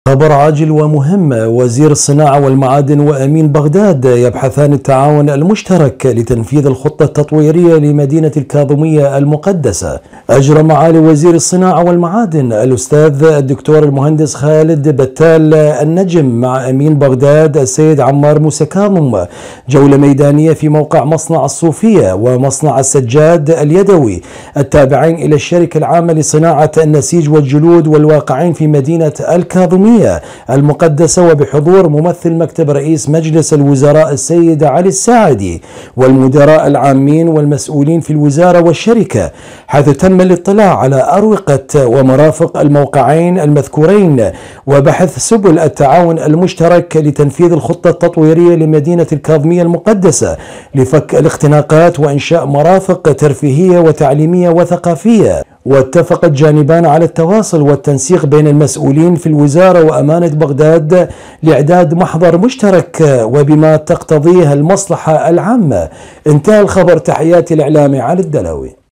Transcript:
خبر عاجل ومهم. وزير الصناعة والمعادن وأمين بغداد يبحثان التعاون المشترك لتنفيذ الخطة التطويرية لمدينة الكاظمية المقدسة. أجرى معالي وزير الصناعة والمعادن الأستاذ الدكتور المهندس خالد بتال النجم مع أمين بغداد السيد عمار موسى كاظم جولة ميدانية في موقع مصنع الصوفية ومصنع السجاد اليدوي التابعين إلى الشركة العامة لصناعة النسيج والجلود والواقعين في مدينة الكاظمية المقدسة، وبحضور ممثل مكتب رئيس مجلس الوزراء السيد علي الساعدي والمدراء العامين والمسؤولين في الوزارة والشركة، حيث تم الاطلاع على أروقة ومرافق الموقعين المذكورين وبحث سبل التعاون المشترك لتنفيذ الخطة التطويرية لمدينة الكاظمية المقدسة لفك الاختناقات وإنشاء مرافق ترفيهية وتعليمية وثقافية. واتفق الجانبان على التواصل والتنسيق بين المسؤولين في الوزارة وأمانة بغداد لإعداد محضر مشترك وبما تقتضيه المصلحة العامة. انتهى الخبر. تحياتي الإعلامي علي الدلوي.